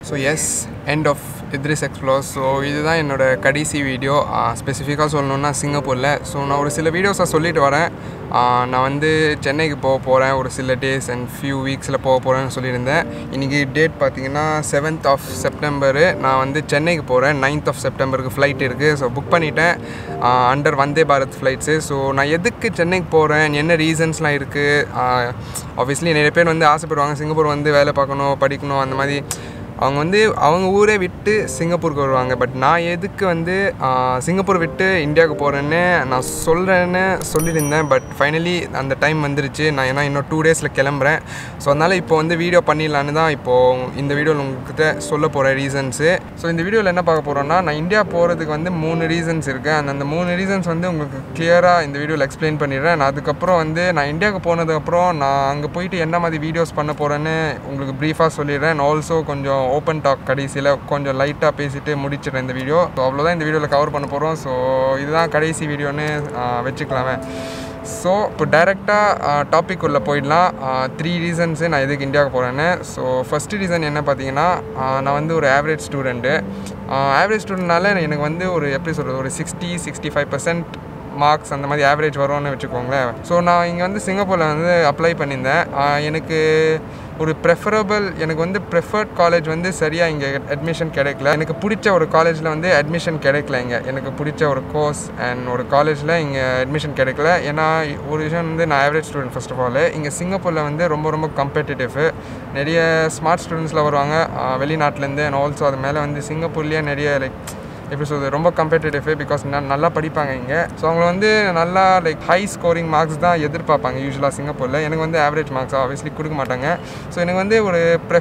So yes, end of Idris Explores. So this is என்னோட கடைசி video. ஸ்பெசிஃபிக்காக சொல்லணும்னா சிங்கப்பூரில். ஸோ நான் ஒரு சில வீடியோஸை சொல்லிட்டு வரேன். நான் வந்து சென்னைக்கு போகிறேன் ஒரு சில டேஸ் அண்ட் ஃபியூ வீக்ஸில் போகிறேன்னு சொல்லியிருந்தேன். இன்றைக்கி டேட் பார்த்தீங்கன்னா 7th of September. நான் வந்து சென்னைக்கு போகிறேன். 9th of September ஃப்ளைட் இருக்குது. ஸோ புக் பண்ணிட்டேன் under Vande Bharat flights. So நான் எதுக்கு சென்னைக்கு போகிறேன், என்ன ரீசன்ஸ்லாம் இருக்குது. ஆப்வியஸ்லி நிறைய பேர் வந்து ஆசைப்படுவாங்க சிங்கப்பூர் வந்து வேலை பார்க்கணும், படிக்கணும், அந்த மாதிரி அவங்க வந்து அவங்க ஊரே விட்டு சிங்கப்பூருக்கு வருவாங்க. பட் நான் எதுக்கு வந்து சிங்கப்பூர் விட்டு இந்தியாவுக்கு போகிறேன்னு நான் சொல்லியிருந்தேன். பட் ஃபைனலி அந்த டைம் வந்துருச்சு. நான் ஏன்னா இன்னும் 2 days கிளம்புறேன். ஸோ அதனால் இப்போ வந்து வீடியோ பண்ணிடலான்னு தான் இப்போது இந்த வீடியோவில் உங்கள்கிட்ட சொல்ல போகிறேன் ரீசன்ஸு. ஸோ இந்த வீடியோவில் என்ன பார்க்க போகிறோன்னா, நான் இந்தியா போகிறதுக்கு வந்து 3 ரீசன்ஸ் இருக்குது. அந்த 3 ரீசன்ஸ் வந்து உங்களுக்கு கிளியராக இந்த வீடியோவில் எக்ஸ்பிளைன் பண்ணிடுறேன். நான் அதுக்கப்புறம் வந்து நான் இந்தியாவுக்கு போனதுக்கப்புறம் நான் அங்கே போயிட்டு என்ன மாதிரி வீடியோஸ் பண்ண போகிறேன்னு உங்களுக்கு ப்ரீஃபாக சொல்லிடுறேன். ஆல்சோ கொஞ்சம் ஓப்பன் டாக் கடைசியில் கொஞ்சம் லைட்டாக பேசிட்டு முடிச்சிடுறேன் இந்த வீடியோ. ஸோ அவ்வளோதான் இந்த வீடியோவில் கவர் பண்ண போகிறோம். ஸோ இதுதான் கடைசி வீடியோன்னு வச்சுக்கலாமே. ஸோ இப்போ டைரெக்டாக டாபிக் உள்ளே போயிடலாம். 3 ரீசன்ஸு நான் எதுக்கு இந்தியாவுக்கு போகிறேன்னு. ஸோ ஃபஸ்ட்டு ரீசன் என்ன பார்த்தீங்கன்னா, நான் வந்து ஒரு ஆவரேஜ் ஸ்டூடெண்ட்டு. ஆவரேஜ் ஸ்டூடெண்ட்னால எனக்கு வந்து ஒரு எப்படி சொல்கிறது, ஒரு 60-65% மார்க்ஸ் அந்த மாதிரி ஆவரேஜ் வரும்னு வச்சுக்கோங்களேன். ஸோ நான் இங்கே வந்து சிங்கப்பூரில் வந்து அப்ளை பண்ணியிருந்தேன். எனக்கு ஒரு எனக்கு வந்து ப்ரெஃபர்ட் காலேஜ் வந்து சரியாக இங்கே அட்மிஷன் கிடைக்கல. எனக்கு பிடிச்ச ஒரு காலேஜில் வந்து அட்மிஷன் கிடைக்கல. இங்கே எனக்கு பிடிச்ச ஒரு கோர்ஸ் அண்ட் ஒரு காலேஜில் இங்கே அட்மிஷன் கிடைக்கல. ஏன்னா ஒரு விஷயம் வந்து நான் average student. First of all இங்கே சிங்கப்பூரில் வந்து ரொம்ப காம்படிட்டிவ். நிறைய ஸ்மார்ட் ஸ்டூடெண்ட்ஸில் வருவாங்க வெளிநாட்டிலேருந்து. அண்ட் ஆல்சோ அது மேலே வந்து சிங்கப்பூர்லேயே நிறைய எப்படி சொல்கிறது, ரொம்ப காம்படிட்டிவ். பிகாஸ் நல்லா படிப்பாங்க இங்கே. ஸோ அவங்க வந்து நல்லா ஹை ஸ்கோரிங் மார்க்ஸ் தான் எதிர்பார்ப்பாங்க யூஸ்வலாக சிங்கப்பூரில். எனக்கு வந்து ஆவரேஜ் மார்க்ஸ் ஆப்வியஸ்லி கொடுக்க மாட்டாங்க. ஸோ எனக்கு வந்து ஒரு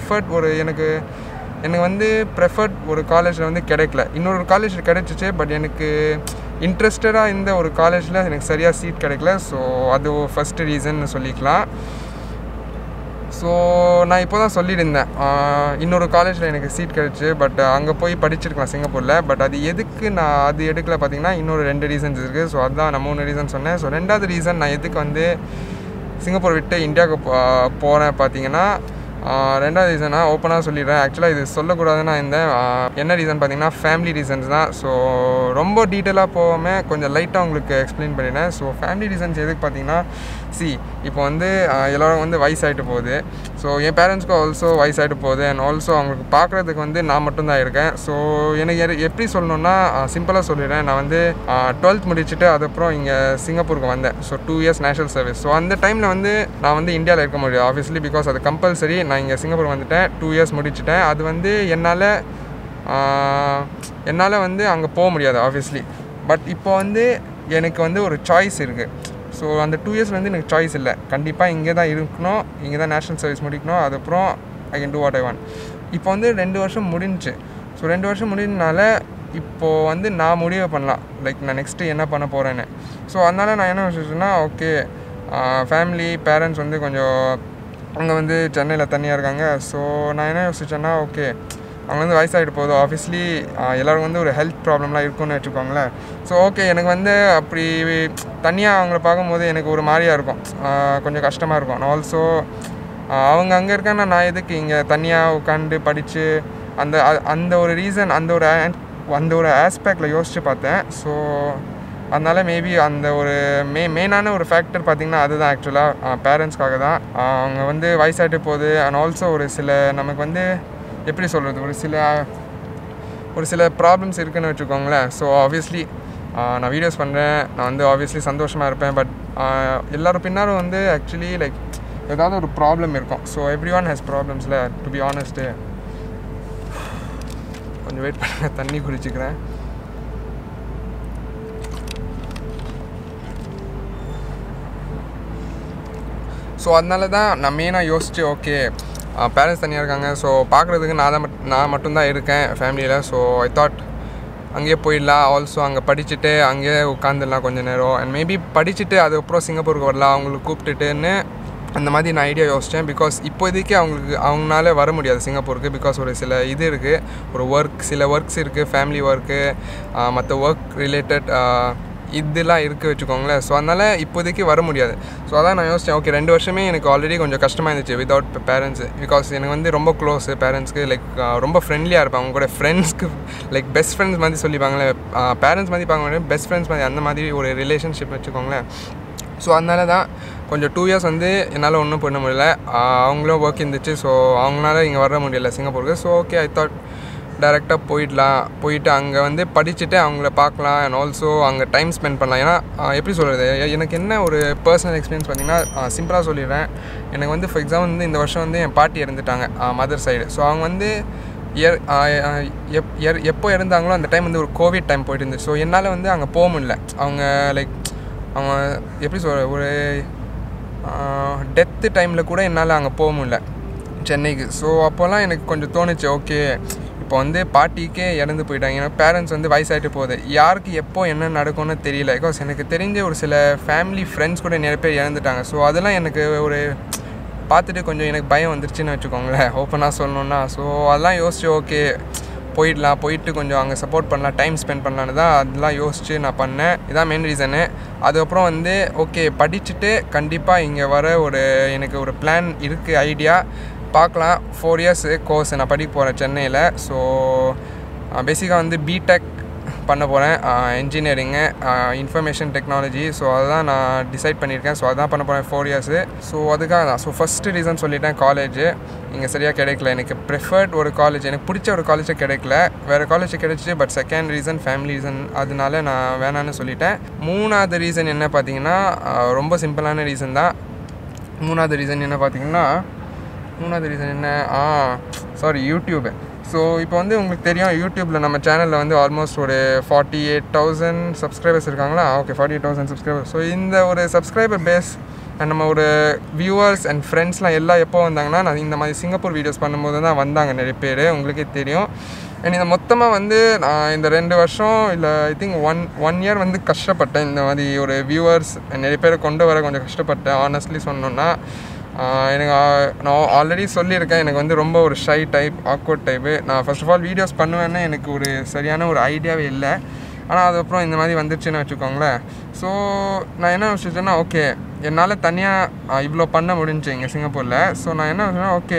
ப்ரெஃபர்ட் ஒரு காலேஜில் வந்து கிடைக்கல. இன்னொரு காலேஜில் கிடைச்சிச்சு. பட் எனக்கு இன்ட்ரெஸ்டடாக இந்த ஒரு காலேஜில் எனக்கு சரியாக சீட் கிடைக்கல. ஸோ அது ஃபஸ்ட்டு ரீசன் சொல்லிக்கலாம். ஸோ நான் இப்போ தான் சொல்லியிருந்தேன் இன்னொரு காலேஜில் எனக்கு சீட் கிடச்சி. பட் அங்கே போய் படிச்சிருக்கலாம் சிங்கப்பூரில். பட் அது எதுக்கு நான் அது எடுக்கல பார்த்தீங்கன்னா, இன்னொரு 2 ரீசன்ஸ் இருக்குது. ஸோ அதுதான் நான் 3 ரீசன் சொன்னேன். ஸோ 2வது ரீசன் நான் எதுக்கு வந்து சிங்கப்பூர் விட்டு இந்தியாவுக்கு போகிறேன் பார்த்தீங்கன்னா, 2வது ரீசனாக ஓப்பனாக சொல்லிடுறேன். ஆக்சுவலாக இது சொல்லக்கூடாதுன்னா என்ன ரீசன் பார்த்தீங்கன்னா ஃபேமிலி ரீசன்ஸ் தான். ஸோ ரொம்ப டீட்டெயிலாக போகாமல் கொஞ்சம் லைட்டாக உங்களுக்கு எக்ஸ்பிளைன் பண்ணிடுறேன். ஸோ ஃபேமிலி ரீசன்ஸ் எதுக்கு பார்த்தீங்கன்னா, இப்போ வந்து எல்லோரும் வந்து வயசாகிட்டு போகுது. ஸோ என் பேரண்ட்ஸ்க்கும் ஆல்சோ வயசாகிட்டு போகுது. அண்ட் ஆல்சோ அவங்களுக்கு பார்க்குறதுக்கு வந்து நான் மட்டும்தான் இருக்கேன். ஸோ எனக்கு எப்படி சொல்லணுன்னா சிம்பிளாக சொல்லிடுறேன். நான் வந்து 12th முடிச்சுட்டு அதுக்கப்புறம் இங்கே சிங்கப்பூருக்கு வந்தேன். So 2 years national service. So அந்த டைமில் வந்து நான் வந்து இந்தியாவில் இருக்க முடியாது ஆப்வியஸ்லி. பிகாஸ் அது கம்பல்சரி. நான் இங்கே சிங்கப்பூர் வந்துட்டேன், 2 years முடிச்சுட்டேன். அது வந்து என்னால் வந்து அங்கே போக முடியாது ஆப்வியஸ்லி. பட் இப்போ வந்து எனக்கு வந்து ஒரு சாய்ஸ் இருக்குது. ஸோ அந்த 2 years வந்து எனக்கு சாய்ஸ் இல்லை. கண்டிப்பாக இங்கே தான் இருக்கணும், இங்கே தான் நேஷ்னல் சர்வீஸ் முடிக்கணும். அதுக்கப்புறம் I can do what I want. இப்போ வந்து 2 வருஷம் முடிஞ்சிச்சு. ஸோ 2 வருஷம் முடிஞ்சனால இப்போது வந்து நான் முடிவு பண்ணலாம் நான் நெக்ஸ்ட்டு என்ன பண்ண போகிறேன்னு. ஸோ அதனால் நான் என்ன யோசிச்சேன்னா, ஓகே ஃபேமிலி பேரண்ட்ஸ் வந்து கொஞ்சம் அங்கே வந்து சென்னையில் தனியாக இருக்காங்க. ஸோ நான் என்ன யோசிச்சேன்னா, ஓகே அவங்க வந்து வயசாகிட்டு போகுது. ஆப்வியஸ்லி எல்லோரும் வந்து ஒரு ஹெல்த் ப்ராப்ளம்லாம் இருக்குன்னு வச்சுக்கோங்களேன். ஸோ ஓகே எனக்கு வந்து அப்படி தனியாக அவங்கள பார்க்கும்போது எனக்கு ஒரு மாதிரியாக இருக்கும், கொஞ்சம் கஷ்டமாக இருக்கும். ஆல்சோ அவங்க அங்கே இருக்காங்கன்னா நான் எதுக்கு இங்கே தனியாக உட்காந்து படித்து அந்த ஒரு ரீசன் அந்த ஒரு ஆஸ்பெக்டில் யோசித்து பார்த்தேன். ஸோ அதனால் மேபி அந்த ஒரு மெயினான ஒரு ஃபேக்டர் பார்த்திங்கன்னா அதுதான். ஆக்சுவலாக பேரண்ட்ஸ்க்காக தான். அவங்க வந்து வயசாகிட்டு போகுது. அண்ட் ஆல்சோ ஒரு சில நமக்கு வந்து எப்படி சொல்கிறது, ஒரு சில ப்ராப்ளம்ஸ் இருக்குதுன்னு வச்சுக்கோங்களேன். ஸோ ஆப்வியஸ்லி நான் வீடியோஸ் பண்ணுறேன், நான் வந்து ஆப்வியஸ்லி சந்தோஷமாக இருப்பேன். பட் எல்லோரும் பின்னாலும் வந்து ஆக்சுவலி ஏதாவது ஒரு ப்ராப்ளம் இருக்கும். ஸோ எவ்ரி ஒன் ஹேஸ் ப்ராப்ளம்ஸில் டு பி ஆனஸ்ட்டு. கொஞ்சம் வெயிட் பண்ணுங்க, தண்ணி குடிச்சிக்கிறேன். ஸோ அதனால தான் நான் மெயினாக யோசிச்சு, ஓகே பேரண்ட்ஸ் தனியாக இருக்காங்க. ஸோ பார்க்குறதுக்கு நான் மட்டும்தான் இருக்கேன் ஃபேமிலியில். ஸோ ஐ தாட் அங்கேயே போயிடலாம். ஆல்சோ அங்கே படிச்சுட்டு அங்கேயே உட்காந்துடலாம் கொஞ்சம் நேரம். அண்ட் மேபி படிச்சுட்டு அதுக்கப்புறம் சிங்கப்பூருக்கு வரலாம் அவங்களுக்கு கூப்பிட்டுட்டுன்னு அந்த மாதிரி நான் ஐடியா யோசித்தேன். பிகாஸ் இப்போதைக்கு அவங்களால வர முடியாது சிங்கப்பூருக்கு. பிகாஸ் ஒரு சில இது இருக்குது, சில ஒர்க்ஸ் இருக்குது, ஃபேமிலி ஒர்க்கு, மற்ற ஒர்க் ரிலேட்டட் இதெல்லாம் இருக்குது வச்சுக்கோங்களேன். ஸோ அதனால் இப்போதைக்கு வர முடியாது. ஸோ அதான் நான் யோசித்தேன், ஓகே 2 வருஷமே எனக்கு ஆல்ரெடி கொஞ்சம் கஷ்டமாக இருந்துச்சு வித்தவுட் பேரண்ட்ஸ். பிகாஸ் எனக்கு வந்து ரொம்ப க்ளோஸு பேரண்ட்ஸ்க்கு, லைக் ரொம்ப ஃப்ரெண்ட்லியாக இருப்பாங்க. அவங்க கூட ஃப்ரெண்ட்ஸ்க்கு லைக் பெஸ்ட் ஃப்ரெண்ட்ஸ் மாதிரி சொல்லிப்பாங்களே, பேரண்ட்ஸ் மாதிரி பார்க்க பெஸ்ட் ஃப்ரெண்ட்ஸ் மாதிரி அந்த மாதிரி ஒரு ரிலேஷன்ஷிப் வச்சுக்கோங்களேன். ஸோ அதனால தான் கொஞ்சம் 2 இயர்ஸ் வந்து என்னால் ஒன்றும் பண்ண முடியல. அவங்களும் ஒர்க் இருந்துச்சு. ஸோ அவங்களால இங்கே வர முடியல சிங்கப்பூருக்கு. ஸோ ஓகே ஐ தாட் டேரெக்டாக போயிட்டு அங்கே வந்து படிச்சுட்டு அவங்கள பார்க்கலாம் அண்ட் ஆல்சோ அங்கே டைம் ஸ்பெண்ட் பண்ணலாம். ஏன்னா எப்படி சொல்கிறது, எனக்கு என்ன ஒரு பர்சனல் எக்ஸ்பீரியன்ஸ் பார்த்திங்கன்னா சிம்பிளாக சொல்லிடுறேன். எனக்கு வந்து ஃபார் எக்ஸாம்பிள் வந்து இந்த வருஷம் வந்து என் பாட்டி இறந்துட்டாங்க, மதர் சைடு. ஸோ அவங்க வந்து எப்போ இறந்தாங்களோ அந்த டைம் வந்து ஒரு கோவிட் டைம் போயிட்டு இருந்துச்சு. ஸோ என்னால் வந்து அங்கே போக முடியல. அவங்க லைக் அவங்க எப்படி சொல்கிற ஒரு டெத்து டைமில் கூட என்னால் அங்கே போக முடியல சென்னைக்கு. ஸோ அப்போல்லாம் எனக்கு கொஞ்சம் தோணுச்சு, ஓகே இப்போ வந்து பாட்டிக்கே இறந்து போயிட்டாங்க. ஏன்னா பேரண்ட்ஸ் வந்து வயசாகிட்டு போகுது, யாருக்கு எப்போ என்ன நடக்கும்னு தெரியல. பிகாஸ் எனக்கு தெரிஞ்ச ஒரு சில ஃபேமிலி ஃப்ரெண்ட்ஸ் கூட நிறைய பேர் இறந்துட்டாங்க. ஸோ அதெல்லாம் எனக்கு ஒரு பார்த்துட்டு கொஞ்சம் எனக்கு பயம் வந்துருச்சுன்னு வச்சுக்கோங்களேன், ஓப்பனாக சொல்லணுன்னா. ஸோ அதெல்லாம் யோசிச்சு ஓகே போயிட்டு கொஞ்சம் அங்கே சப்போர்ட் பண்ணலாம், டைம் ஸ்பெண்ட் பண்ணலான்னு தான் அதெல்லாம் யோசித்து நான் பண்ணேன். இதான் மெயின் ரீசனு. அதுக்கப்புறம் வந்து ஓகே படிச்சுட்டு கண்டிப்பாக இங்கே வர எனக்கு ஒரு பிளான் இருக்குது, ஐடியா பார்க்கலாம். 4 இயர்ஸ் கோர்ஸ் நான் படிக்க போகிறேன் சென்னையில். ஸோ பேசிக்காக வந்து பிடெக் பண்ண போகிறேன், இன்ஜினியரிங்கு இன்ஃபர்மேஷன் டெக்னாலஜி. ஸோ அதுதான் நான் டிசைட் பண்ணியிருக்கேன். ஸோ அதான் பண்ண போகிறேன் 4 இயர்ஸு. ஸோ அதுக்காக தான். ஸோ ஃபஸ்ட்டு ரீசன் சொல்லிட்டேன், காலேஜு இங்கே சரியாக கிடைக்கல. எனக்கு ப்ரிஃபர்ட் ஒரு காலேஜ், எனக்கு பிடிச்ச ஒரு காலேஜே கிடைக்கல, வேறு காலேஜ் கிடைச்சிச்சு. But second reason family reason, அதனால நான் வேணான்னு சொல்லிட்டேன். 3வது ரீசன் என்ன பார்த்தீங்கன்னா ரொம்ப சிம்பிளான ரீசன் தான். 3வது ரீசன் என்ன சாரி யூடியூபு. ஸோ இப்போ வந்து உங்களுக்கு தெரியும், யூடியூப்பில் நம்ம சேனலில் வந்து ஆல்மோஸ்ட் ஒரு 48,000 சப்ஸ்கிரைபர்ஸ் இருக்காங்களா. Okay 48,000 subscribers. ஸோ இந்த ஒரு சப்ஸ்கிரைபர் பேஸ் அண்ட் நம்ம ஒரு வியூவர்ஸ் அண்ட் ஃப்ரெண்ட்ஸ்லாம் எல்லாம் எப்போ வந்தாங்கன்னா, நான் இந்த மாதிரி சிங்கப்பூர் வீடியோஸ் பண்ணும்போது தான் வந்தாங்க நிறைய பேர், உங்களுக்கே தெரியும். அண்ட் இந்த மொத்தமாக வந்து நான் இந்த 2 வருஷம் இல்லை ஐ திங்க் ஒன் இயர் வந்து கஷ்டப்பட்டேன். இந்த மாதிரி ஒரு வியூவர்ஸ் நிறைய பேரை கொண்டு வர கொஞ்சம் கஷ்டப்பட்டேன். ஆனஸ்ட்லி சொன்னோன்னா எனக்கு நான் ஆல்ரெடி சொல்லியிருக்கேன், எனக்கு வந்து ரொம்ப ஒரு ஷை டைப், ஆக்வர்ட் டைப்பு. நான் ஃபர்ஸ்ட் ஆஃப் ஆல் வீடியோஸ் பண்ணுவேன்னு எனக்கு ஒரு சரியான ஒரு ஐடியாவே இல்லை. ஆனால் அதுக்கப்புறம் இந்த மாதிரி வந்துடுச்சுன்னு வச்சுக்கோங்களேன். ஸோ நான் என்ன யோசிச்சேன்னா, ஓகே என்னால் தனியாக இவ்வளோ பண்ண முடிஞ்சுச்சு இங்கே சிங்கப்பூரில். ஸோ நான் என்ன யோசிச்சேன்னா, ஓகே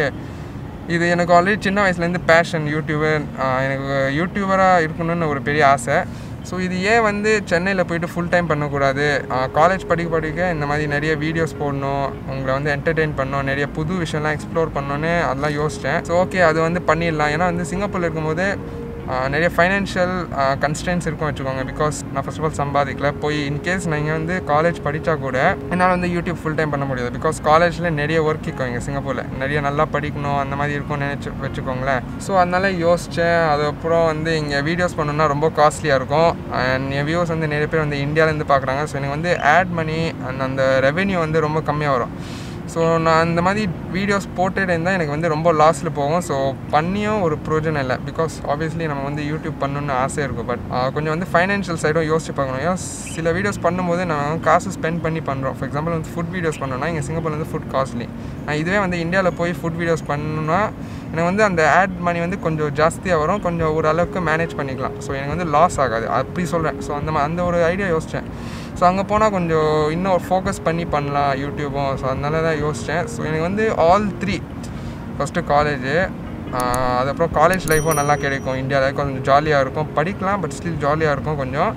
இது எனக்கு ஆல்ரெடி சின்ன வயசுலேருந்து பேஷன், எனக்கு யூடியூபராக இருக்கணும்னு ஒரு பெரிய ஆசை. ஸோ இது ஏன் வந்து சென்னையில் போய்ட்டு ஃபுல் டைம் பண்ணக்கூடாது, காலேஜ் படிக்க இந்த மாதிரி நிறைய வீடியோஸ் போடணும், உங்களை வந்து என்டர்டெயின் பண்ணணும், நிறைய புது விஷயம்லாம் எக்ஸ்ப்ளோர் பண்ணணுன்னு அதெல்லாம் யோசித்தேன். ஸோ ஓகே அது வந்து பண்ணிடலாம். ஏன்னா வந்து சிங்கப்பூரில் இருக்கும்போது நிறைய ஃபைனான்ஷியல் கன்ஸ்டன்ஸ் இருக்கும் வச்சுக்கோங்க. பிகாஸ் நான் ஃபர்ஸ்ட் ஆஃப் ஆல் சம்பாதிக்கல. போய் இன்கேஸ் நீங்கள் வந்து காலேஜ் படித்தா கூட என்னால் வந்து யூடியூப் ஃபுல் டைம் பண்ண முடியாது. பிகாஸ் காலேஜில் நிறைய ஒர்க் இருக்கும் இங்கே சிங்கப்பூரில், நிறைய நல்லா படிக்கணும் அந்த மாதிரி இருக்கும்னு வச்சுக்கோங்களேன். ஸோ அதனால யோசித்தேன். அதுக்கப்புறம் வந்து இங்கே வீடியோஸ் பண்ணணுன்னா ரொம்ப காஸ்ட்லியாக இருக்கும். அண்ட் என் வியூஸ் வந்து நிறைய பேர் வந்து இந்தியாவிலேருந்து பார்க்குறாங்க. ஸோ எனக்கு வந்து ஆட் மணி அந்த ரெவென்யூ வந்து ரொம்ப கம்மியாக வரும். ஸோ நான் இந்த மாதிரி வீடியோஸ் போட்டுட்டு இருந்தால் எனக்கு வந்து ரொம்ப லாஸில் போகும். ஸோ பண்ணியும் ஒரு ப்ரோஜனம் இல்லை. பிகாஸ் ஆப்வியஸ்லி நம்ம வந்து யூடியூப் பண்ணணுன்னு ஆசையாக இருக்கும். பட் கொஞ்சம் வந்து ஃபைனான்ஷியல் சைடும் யோசிச்சு பார்க்கணும். ஏன்னா சில வீடியோஸ் பண்ணும்போது நம்ம காசு ஸ்பெண்ட் பண்ணி பண்ணுறோம். ஃபார் எக்ஸாம்பிள் வந்து ஃபுட் வீடியோஸ் பண்ணோன்னா இங்கே சிங்கப்பூரில் வந்து ஃபுட் காஸ்ட்லி. இதுவே வந்து இந்தியாவில் போய் ஃபுட் வீடியோஸ் பண்ணணுன்னா எனக்கு வந்து அந்த ஆட் மணி வந்து கொஞ்சம் ஜாஸ்தியாக வரும், கொஞ்சம் ஓரளவுக்கு மேனேஜ் பண்ணிக்கலாம். ஸோ எனக்கு வந்து லாஸ் ஆகாது, அப்படி சொல்கிறேன். ஸோ அந்த ஒரு ஐடியா யோசித்தேன். ஸோ அங்கே போனால் கொஞ்சம் இன்னும் ஒரு ஃபோக்கஸ் பண்ணி பண்ணலாம் யூடியூப்பும். ஸோ அதனால தான் யோசித்தேன். ஸோ எனக்கு வந்து ஆல் 3, ஃபஸ்ட்டு காலேஜு, அதுக்கப்புறம் காலேஜ் லைஃப்பும் நல்லா கிடைக்கும் இந்தியாவில், கொஞ்சம் ஜாலியாக இருக்கும், படிக்கலாம் பட் ஸ்டில் ஜாலியாக இருக்கும் கொஞ்சம்.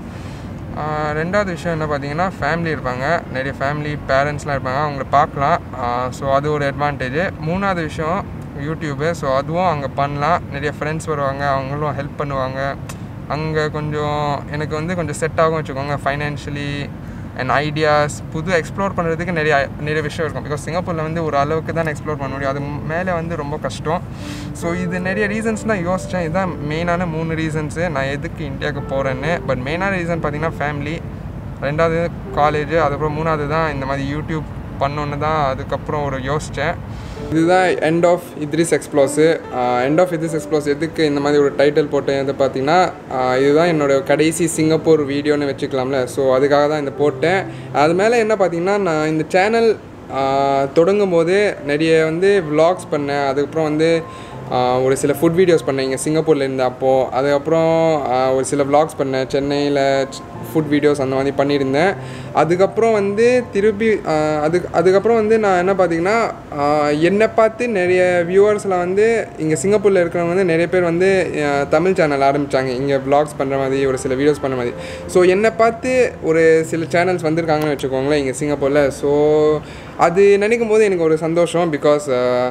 2வது விஷயம் என்ன பார்த்தீங்கன்னா, ஃபேமிலி இருப்பாங்க, நிறைய ஃபேமிலி பேரண்ட்ஸ்லாம் இருப்பாங்க, அவங்கள பார்க்கலாம். ஸோ அது ஒரு அட்வான்டேஜ். 3வது விஷயம் யூடியூப்பு. ஸோ அதுவும் அங்கே பண்ணலாம், நிறைய ஃப்ரெண்ட்ஸ் வருவாங்க, அவங்களும் ஹெல்ப் பண்ணுவாங்க. அங்கே கொஞ்சம் எனக்கு வந்து கொஞ்சம் செட் ஆகும் வச்சுக்கோங்க, ஃபைனான்ஷியலி அண்ட் ஐடியாஸ் புது எக்ஸ்ப்ளோர் பண்ணுறதுக்கு நிறைய விஷயம் இருக்கும். பிகாஸ் சிங்கப்பூரில் வந்து ஒரு அளவுக்கு தான் எக்ஸ்ப்ளோர் பண்ண முடியும், அது மேலே வந்து ரொம்ப கஷ்டம். ஸோ இது நிறைய ரீசன்ஸ் தான் யோசித்தேன். இதுதான் மெயினான 3 ரீசன்ஸு நான் எதுக்கு இந்தியாவுக்கு போகிறேன்னு. பட் மெயினான ரீசன் பார்த்திங்கன்னா ஃபேமிலி, 2வது காலேஜு, அதுக்கப்புறம் 3வது தான் இந்த மாதிரி யூடியூப் பண்ணோன்னு தான் அதுக்கப்புறம் ஒரு யோசித்தேன். இதுதான் end of Idris explores. End of Idris explores எதுக்கு இந்த மாதிரி ஒரு டைட்டில் போட்டேன் எது பார்த்தீங்கன்னா, இதுதான் என்னோடய கடைசி சிங்கப்பூர் வீடியோன்னு வச்சுக்கலாம்ல. ஸோ அதுக்காக தான் இந்த போட்டேன். அது மேலே என்ன பார்த்தீங்கன்னா, நான் இந்த சேனல் தொடங்கும் போது நிறைய வந்து விலாக்ஸ் பண்ணேன். அதுக்கப்புறம் வந்து ஒரு சில ஃபுட் வீடியோஸ் பண்ணேன் இங்கே சிங்கப்பூரில் இருந்து அப்போது. அதுக்கப்புறம் ஒரு சில விலாக்ஸ் பண்ணேன் சென்னையில் ஃபுட் வீடியோஸ் அந்த மாதிரி பண்ணியிருந்தேன். அதுக்கப்புறம் வந்து திருப்பி அதுக்கப்புறம் வந்து நான் என்ன பார்த்தீங்கன்னா என்னை பார்த்து நிறைய வியூவர்ஸில் வந்து இங்கே சிங்கப்பூரில் இருக்கிறவங்க வந்து நிறைய பேர் வந்து தமிழ் சேனல் ஆரம்பித்தாங்க, இங்கே வ்ளாக்ஸ் பண்ணுற மாதிரி ஒரு சில வீடியோஸ் பண்ணுற மாதிரி. ஸோ என்னை பார்த்து ஒரு சில சேனல்ஸ் வந்திருக்காங்கன்னு வச்சுக்கோங்களேன் இங்கே சிங்கப்பூரில். ஸோ அது நினைக்கும் போது எனக்கு ஒரு சந்தோஷம். பிகாஸ்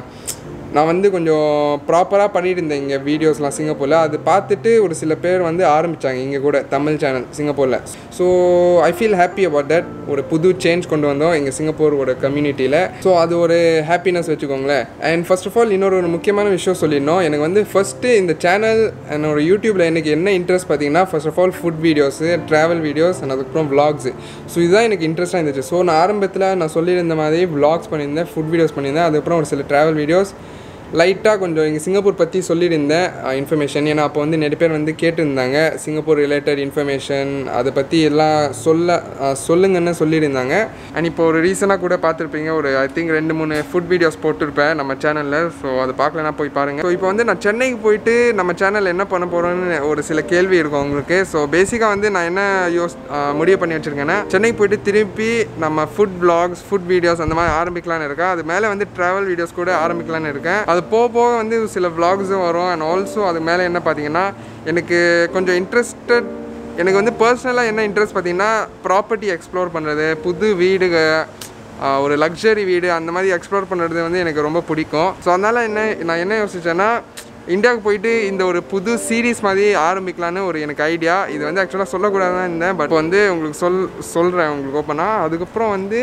நான் வந்து கொஞ்சம் ப்ராப்பராக பண்ணிட்டு இருந்தேன் இங்கே வீடியோஸ்லாம் சிங்கப்பூரில். அது பார்த்துட்டு ஒரு சில பேர் வந்து ஆரம்பித்தாங்க இங்கே கூட தமிழ் சேனல் சிங்கப்பூரில். So I feel happy about that. ஒரு புது சேஞ்ச் கொண்டு வந்தோம் இங்கே சிங்கப்பூரோட கம்யூனிட்டியில். ஸோ அது ஒரு ஹாப்பினஸ் வச்சுக்கோங்களேன். அண்ட் ஃபர்ஸ்ட் ஆஃப் ஆல் ஒரு முக்கியமான விஷயம் சொல்லிடணும். எனக்கு வந்து ஃபஸ்ட்டு இந்த சேனல் என்னோட யூடியூப்பில் எனக்கு என்ன இன்ட்ரெஸ்ட் பார்த்தீங்கன்னா first of all food videos, travel videos and அதுக்கப்புறம் விளாக்ஸு. ஸோ இதுதான் எனக்கு இன்ட்ரெஸ்ட்டாக இருந்துச்சு. ஸோ நான் ஆரம்பத்தில் நான் சொல்லியிருந்த மாதிரி விளாக்ஸ் பண்ணியிருந்தேன், ஃபுட் வீடியோஸ் பண்ணியிருந்தேன், அதுக்கப்புறம் ஒரு சில ட்ராவல் வீடியோஸ், லைட்டாக கொஞ்சம் இங்கே சிங்கப்பூர் பற்றி சொல்லியிருந்தேன் இன்ஃபர்மேஷன். ஏன்னா அப்போ வந்து நிறைய பேர் வந்து கேட்டுருந்தாங்க சிங்கப்பூர் ரிலேட்டட் இன்ஃபர்மேஷன் அதை பற்றி எல்லாம் சொல்லுங்கன்னு சொல்லியிருந்தாங்க. அண்ட் இப்போ ஒரு ரீசனாக கூட பார்த்துருப்பீங்க, ஒரு ஐ திங்க் 2-3 ஃபுட் வீடியோஸ் போட்டிருப்பேன் நம்ம சேனலில். ஸோ அது பார்க்கலன்னா போய் பாருங்கள். ஸோ இப்போ வந்து நான் சென்னைக்கு போயிட்டு நம்ம சேனல் என்ன பண்ண போகிறோன்னு ஒரு சில கேள்வி இருக்கும் உங்களுக்கு. ஸோ பேசிக்காக வந்து நான் என்ன முடிவு பண்ணி வச்சுருக்கேன்னா சென்னைக்கு போயிட்டு திருப்பி நம்ம ஃபுட் வ்ளாக்ஸ், ஃபுட் வீடியோஸ் அந்த மாதிரி ஆரம்பிக்கலான்னு இருக்கேன். அது மேலே வந்து ட்ராவல் வீடியோஸ் கூட ஆரம்பிக்கலான்னு இருக்கேன். அது போக வந்து சில விளாக்ஸும் வரும். அண்ட் ஆல்சோ அது மேலே என்ன பார்த்தீங்கன்னா எனக்கு கொஞ்சம் எனக்கு வந்து பர்சனலாக என்ன இன்ட்ரெஸ்ட் பார்த்தீங்கன்னா ப்ராப்பர்ட்டி எக்ஸ்ப்ளோர் பண்ணுறது, புது வீடு, ஒரு லக்ஸரி வீடு அந்த மாதிரி எக்ஸ்ப்ளோர் பண்ணுறது வந்து எனக்கு ரொம்ப பிடிக்கும். ஸோ அதனால் நான் என்ன யோசித்தேன்னா இந்தியாவுக்கு போயிட்டு இந்த ஒரு புது சீரீஸ் மாதிரி ஆரம்பிக்கலான்னு எனக்கு ஐடியா. இது வந்து ஆக்சுவலாக சொல்லக்கூடாதான் இருந்தேன், பட் வந்து உங்களுக்கு சொல்கிறேன் உங்களுக்கு ஓப்பனாக. அதுக்கப்புறம் வந்து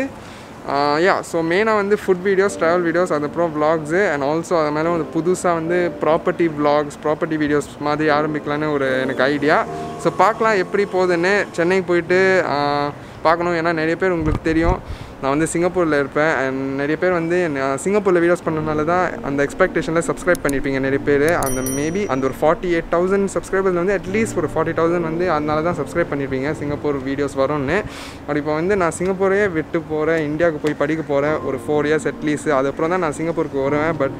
ஸோ மெயினாக வந்து ஃபுட் வீடியோஸ், ட்ராவல் வீடியோஸ், அதுக்கப்புறம் விளாக்ஸு அண்ட் ஆல்சோ அது மேலே வந்து புதுசாக வந்து ப்ராப்பர்ட்டி விளாக்ஸ், ப்ராப்பர்ட்டி வீடியோஸ் மாதிரி ஆரம்பிக்கலான்னு எனக்கு ஐடியா. ஸோ பார்க்கலாம் எப்படி போகுதுன்னு. சென்னைக்கு போயிட்டு பார்க்கணும். ஏன்னா நிறைய பேர் உங்களுக்கு தெரியும் நான் வந்து சிங்கப்பூரில் இருப்பேன். அண்ட் நிறைய பேர் வந்து சிங்கப்பூரில் வீடியோஸ் பண்ணனால தான் அந்த எக்ஸ்பெக்டேஷனில் சப்ஸ்கிரைப் பண்ணியிருப்பீங்க நிறைய பேர். அந்த மேபி அந்த ஒரு 48,000 சப்ஸ்கிரைபர்ஸ் வந்து அட்லீஸ்ட் ஒரு 40,000 வந்து அதனால தான் சப்ஸ்கிரைப் பண்ணியிருப்பீங்க சிங்கப்பூர் வீடியோஸ் வரும்னு. பட் இப்போ வந்து நான் சிங்கப்பூரே விட்டு போகிறேன், இந்தியாவுக்கு போய் படிக்க போகிறேன் ஒரு 4 years அட்லீஸ்ட். அதுக்கப்புறம் தான் நான் சிங்கப்பூருக்கு வருவேன். பட்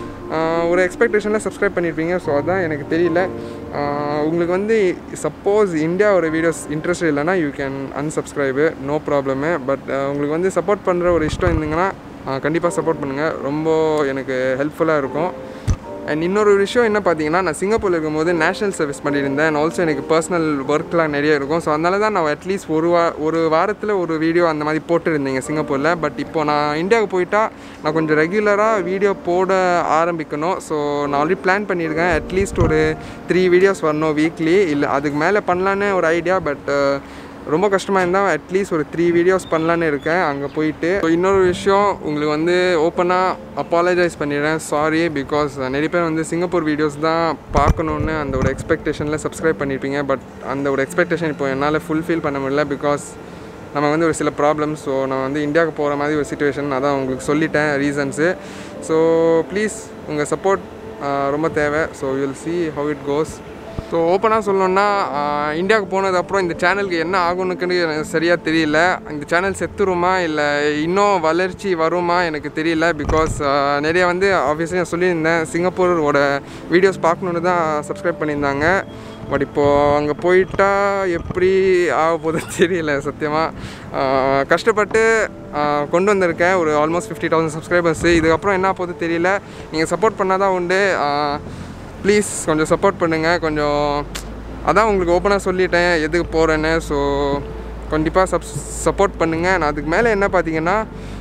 ஒரு எக்ஸ்பெக்டேஷனில் சப்ஸ்கிரைப் பண்ணியிருப்பீங்க. ஸோ அதுதான் எனக்கு தெரியல. உங்களுக்கு வந்து சப்போஸ் இந்தியா ஒரு வீடியோஸ் இன்ட்ரெஸ்ட் இல்லைனா you can unsubscribe, no problem. But உங்களுக்கு வந்து சப்போர்ட் பண்ணுற ஒரு இஷ்டம் இருந்தீங்கன்னா கண்டிப்பாக சப்போர்ட் பண்ணுங்கள், ரொம்ப எனக்கு ஹெல்ப்ஃபுல்லாக இருக்கும். அண்ட் இன்னொரு விஷயம் என்ன பார்த்தீங்கன்னா நான் சிங்கப்பூரில் இருக்கும்போது நேஷனல் சர்வீஸ் பண்ணியிருந்தேன். அண்ட் ஆல்சோ எனக்கு பர்சனல் ஒர்க்லாம் நிறைய இருக்கும். ஸோ அதனால தான் நான் அட்லீஸ்ட் ஒரு வாரத்தில் ஒரு வீடியோ அந்த மாதிரி போட்டுருந்தேங்க சிங்கப்பூரில். பட் இப்போது நான் இந்தியாவுக்கு போயிட்டா நான் கொஞ்சம் ரெகுலராக வீடியோ போட ஆரம்பிக்கணும். ஸோ நான் ஆல்ரெடி பிளான் பண்ணியிருக்கேன் அட்லீஸ்ட் ஒரு 3 வீடியோஸ் வரணும் வீக்லி. இல்லை அதுக்கு மேலே பண்ணலான்னு ஒரு ஐடியா. பட் ரொம்ப கஷ்டமாக இருந்தால் அட்லீஸ்ட் ஒரு 3 வீடியோஸ் பண்ணலான்னு இருக்கேன் அங்கே போயிட்டு. ஸோ இன்னொரு விஷயம் உங்களுக்கு வந்து ஓப்பனாக அப்பாலஜைஸ் பண்ணிடுறேன், சாரி. பிகாஸ் நிறைய பேர் வந்து சிங்கப்பூர் வீடியோஸ் தான் பார்க்கணுன்னு அந்த ஒரு எக்ஸ்பெக்டேஷனில் சப்ஸ்கிரைப் பண்ணியிருப்பீங்க. பட் அந்த ஒரு எக்ஸ்பெக்டேஷன் இப்போ என்னால் ஃபுல்ஃபில் பண்ண முடியல. பிகாஸ் நம்ம வந்து ஒரு சில ப்ராப்ளம்ஸ். ஸோ நான் வந்து இந்தியாவுக்கு போகிற மாதிரி ஒரு சிச்சுவேஷன், அதான் உங்களுக்கு சொல்லிட்டேன் ரீசன்ஸு. ஸோ ப்ளீஸ் உங்கள் சப்போர்ட் ரொம்ப தேவை. So will see how it goes. So ஓப்பனாக சொல்லணுன்னா இந்தியாவுக்கு போனதுக்கப்புறம் இந்த சேனலுக்கு என்ன ஆகுனுக்குன்னு எனக்கு சரியாக தெரியல. இந்த சேனல் செத்துருமா இல்லை இன்னும் வளர்ச்சி வருமா எனக்கு தெரியல. பிகாஸ் நிறைய வந்து ஆப்வியஸ்லி நான் சொல்லியிருந்தேன் சிங்கப்பூரோட வீடியோஸ் பார்க்கணுன்னு தான் சப்ஸ்கிரைப் பண்ணியிருந்தாங்க. பட் இப்போது அங்கே போயிட்டா எப்படி ஆக போகுதுன்னு தெரியல சத்தியமாக. கஷ்டப்பட்டு கொண்டு வந்திருக்கேன் ஒரு ஆல்மோஸ்ட் 50,000 சப்ஸ்கிரைபர்ஸு. இதுக்கப்புறம் என்ன போகுது தெரியல. நீங்கள் சப்போர்ட் பண்ணால் தான் உண்டு. ப்ளீஸ் கொஞ்சம் சப்போர்ட் பண்ணுங்கள். கொஞ்சம் அதான் உங்களுக்கு ஓப்பனாக சொல்லிட்டேன் எதுக்கு போகிறேன்னு. ஸோ கண்டிப்பாக சப்போர்ட் பண்ணுங்கள். நான் அதுக்கு மேலே என்ன பார்த்தீங்கன்னா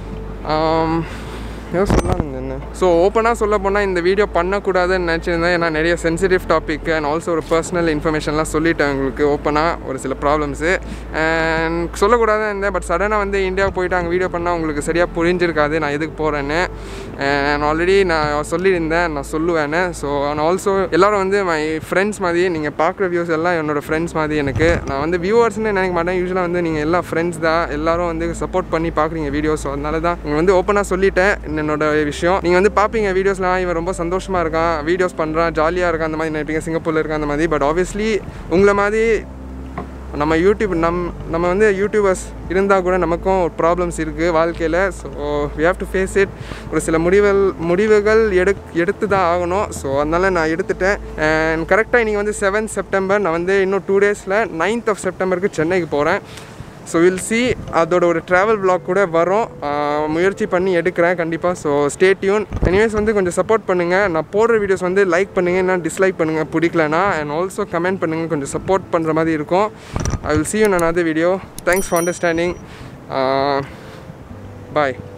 ஏதோ சொல்லலாம்னு என்ன. ஸோ ஓப்பனாக சொல்ல போனால் இந்த வீடியோ பண்ணக்கூடாதுன்னு நினச்சிருந்தேன். ஏன்னா நிறைய சென்சிட்டிவ் டாபிக் அண்ட் ஆல்சோ ஒரு பர்சனல் இன்ஃபர்மேஷன்லாம் சொல்லிட்டேன் உங்களுக்கு ஓப்பனாக ஒரு சில ப்ராப்ளம்ஸு அண்ட் சொல்லக்கூடாதுன்னு இருந்தேன். பட் சடனாக வந்து இந்தியாவுக்கு போயிட்டு அங்கே வீடியோ பண்ணால் உங்களுக்கு சரியாக புரிஞ்சிருக்காது நான் எதுக்கு போகிறேன்னு. அண்ட் ஆல்ரெடி நான் சொல்லியிருந்தேன் நான் சொல்லுவேன்னு. ஸோ அண்ட் ஆல்சோ எல்லோரும் வந்து மை ஃப்ரெண்ட்ஸ் மாதிரி, நீங்கள் பார்க்குற வியூஸ் எல்லாம் என்னோடய ஃப்ரெண்ட்ஸ் மாதிரி. எனக்கு நான் வந்து வியூவர்ஸ்னு நினைக்க மாட்டேன். யூஸ்வலாக வந்து நீங்கள் எல்லாம் ஃப்ரெண்ட்ஸ் தான், எல்லோரும் வந்து சப்போர்ட் பண்ணி பார்க்குறீங்க வீடியோஸ். ஸோ அதனால தான் உங்களுக்கு வந்து ஓப்பனாக சொல்லிட்டேன் என்னோட விஷயம். நீங்கள் வந்து பார்ப்பீங்க வீடியோஸ்லாம் இவன் ரொம்ப சந்தோஷமாக இருக்கான், வீடியோஸ் பண்ணுறான், ஜாலியாக இருக்கான் அந்த மாதிரி நினைப்பீங்க, சிங்கப்பூரில் இருக்கான் அந்த மாதிரி. பட் ஆப்வியஸ்லி உங்களை மாதிரி நம்ம யூடியூப் நம்ம வந்து யூடியூபர்ஸ் இருந்தால் கூட நமக்கும் ப்ராப்ளம்ஸ் இருக்குது வாழ்க்கையில். So we have to face it. ஒரு சில முடிவுகள் எடுத்து தான் ஆகணும். ஸோ அதனால் நான் எடுத்துட்டேன். அண்ட் கரெக்டாக இன்றைக்கி வந்து 7 செப்டம்பர். நான் வந்து இன்னும் 2 டேஸில் 9th of செப்டம்பருக்கு சென்னைக்கு போகிறேன். So will see. அதோட ஒரு ட்ராவல் விளாக் கூட வரும். முயற்சி பண்ணி எடுக்கிறேன் கண்டிப்பாக. So stay tune. எனிவேஸ் வந்து கொஞ்சம் சப்போர்ட் பண்ணுங்கள். நான் போடுற வீடியோஸ் வந்து லைக் பண்ணுங்கள், இல்லைனா டிஸ்லைக் பண்ணுங்கள் பிடிக்கலனா. அண்ட் ஆல்சோ கமெண்ட் பண்ணுங்கள். கொஞ்சம் சப்போர்ட் பண்ணுற மாதிரி இருக்கும். I will see you in another video. Thanks for understanding. Bye.